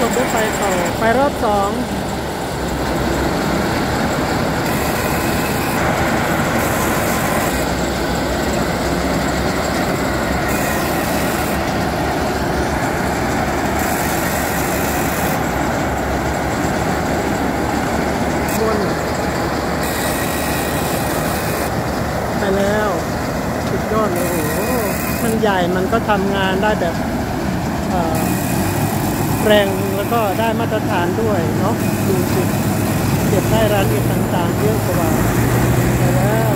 มได้ไปต่อไปรอบสองไปแล้วสุดยอดเลยโอ้โหมันใหญ่มันก็ทำงานได้แบบแรงแล้วก็ได้มาตรฐานด้วยเนาะดูสิเก็บได้รายละเอียดต่างๆเยอะกว่าไปแล้ว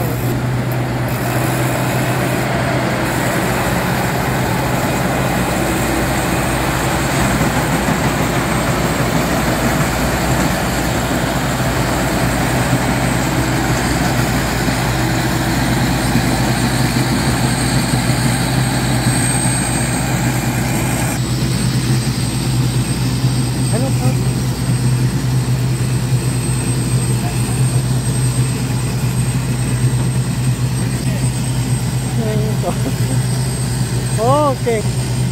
โอ้เก่ง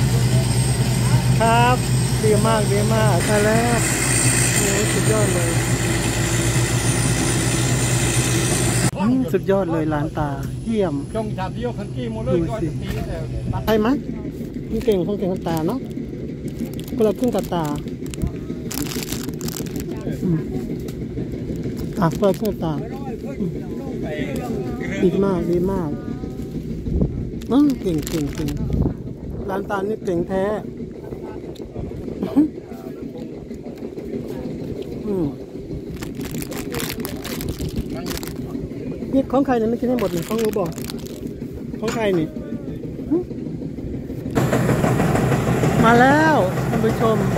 ครับดีมากดีมากไปแล้วโอ้สุดยอดเลยสุดยอดเลยหลานตาเยี่ยมดูสิใช่ไหมนี่เก่งคนเก่งคนตาเนาะคนละครึ่งกับตาคนละครึ่งกับตาดีมากดีมากเก่งเก่งเก่งร้านตาลนี่เก่งแท้นี่ของใครเนี่ยไม่กินให้หมดเลยของรู้บอกของใครนี่มาแล้วท่านผู้ชม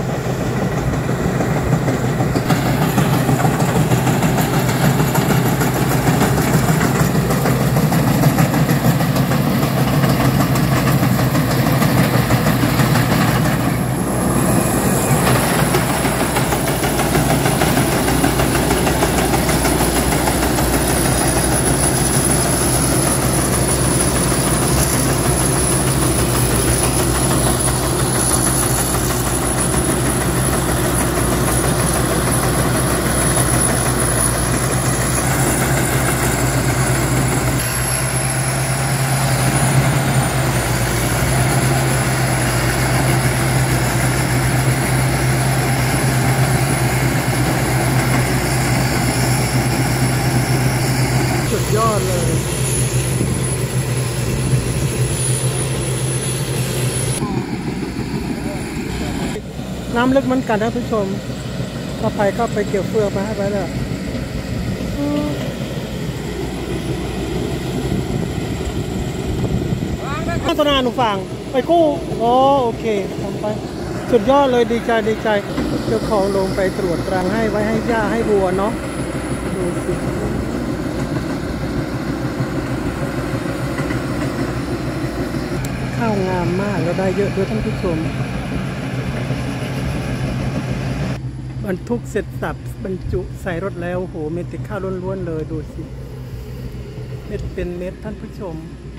ยอดเลยน้ำลึกเหมือนกันนะผู้ชมก็ไปเกี่ยวเฟือกมาให้ไปแล้วข้าตนาหนูฟังไปกู้โอเคทำไปสุดยอดเลยดีใจเจ้าของลงไปตรวจรังให้ไว้ให้หญ้าให้วัวเนาะดูสิข้าวงามมากแล้วได้เยอะด้วยท่านผู้ชมบรรทุกเสร็จสับบรรจุใส่รถแล้วโหเม็ดติดข้าวล้วนๆเลยดูสิเม็ดเป็นเม็ดท่านผู้ชม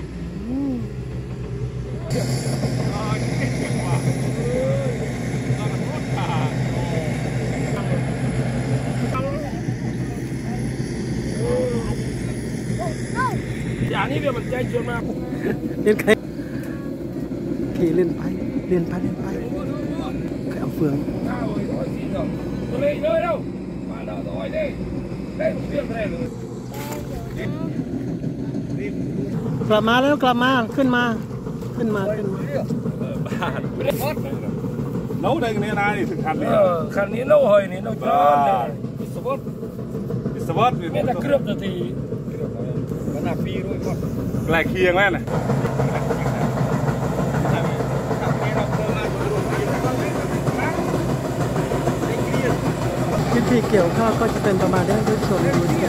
อย่างนี้เดี๋ยวมันใจชวนมากเล่นใครขี่เล่นไปใครเอาเฟืองกลับมาแล้วกลับมาขึ้นมาโน้ตได้กันเนี่ยนายถึงคันนี้คันนี้โน้ตเฮ้ยนี่โน้ตจ้อนเลยสปอร์ตเนี่ยจะเคลือบนาทีมันหนักปีด้วยก็แกลกเคียงแล้วนะวิธีเกี่ยวข้าวก็จะเป็นประมาณนี้ท่านผู้ชมดูสิ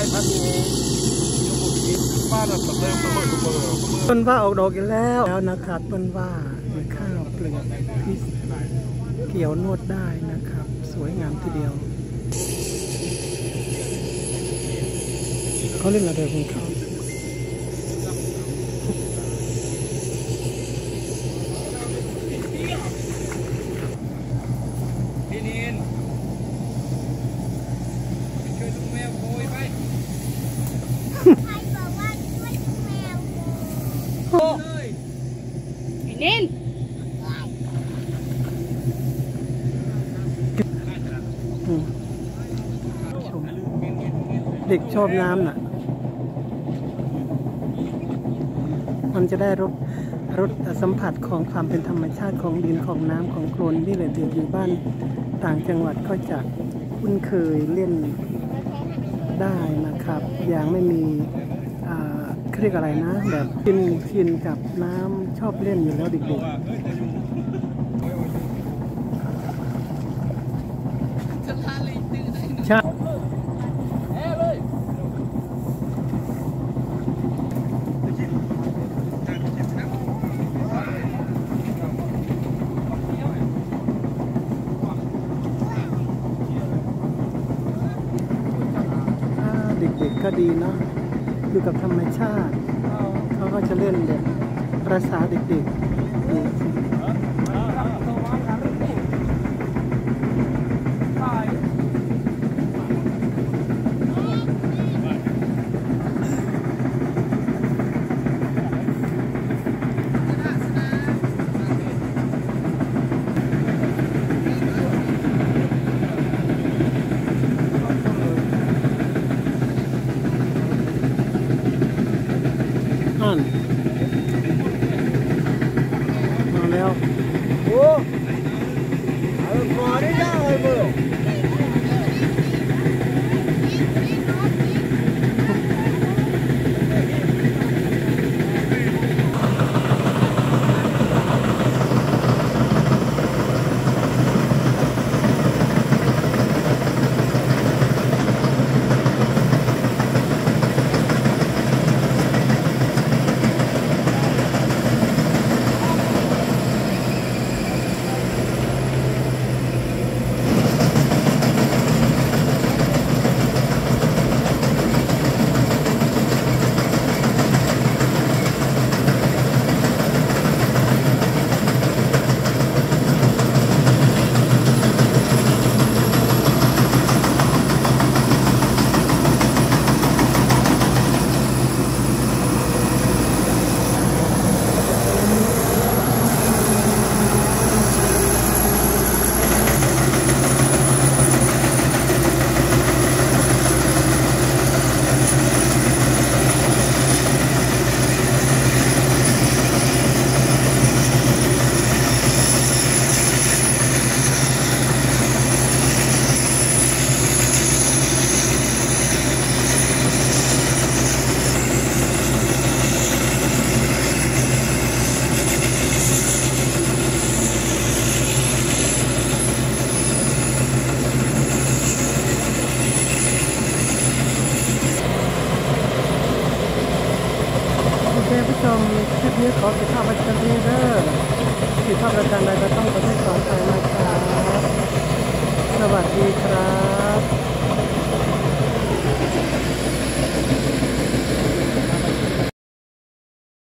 ท่านบ้านเราสำเร็จประเมินต้นว่าออกดอกอีกแล้วนะครับต้นว่าข้าวเปลือกที่เกี่ยวนวดได้นะครับสวยงามทีเดียวเขาเล่นอะไรของเขาพี่นินช่วยดูแมวโวยไปใครบอกว่าช่วยดูแมวโอ้ยไอ้นินเด็กชอบน้ำน่ะมันจะได้รสสัมผัสของความเป็นธรรมชาติของดินของน้ำของโคลนที่เลยเด็กอยู่บ้านต่างจังหวัดก็จะคุ้นเคยเล่นได้นะครับอย่างไม่มีเรียกอะไรนะแบบชินกับน้ำชอบเล่นอยู่แล้วเด็กๆใช่เด็กๆก็ดีเนาะอยู่กับธรรมชาติเขาก็จะเล่นแบบภาษาเด็กๆมาแล้วโอ้มาได้ยังไงเบอร์ผู้ชมคลิปนี้ขอผิดพลาดประการใดผิดพลาดประการใดก็ต้องขอโทษขออภัยนะครับสวัสดีครับ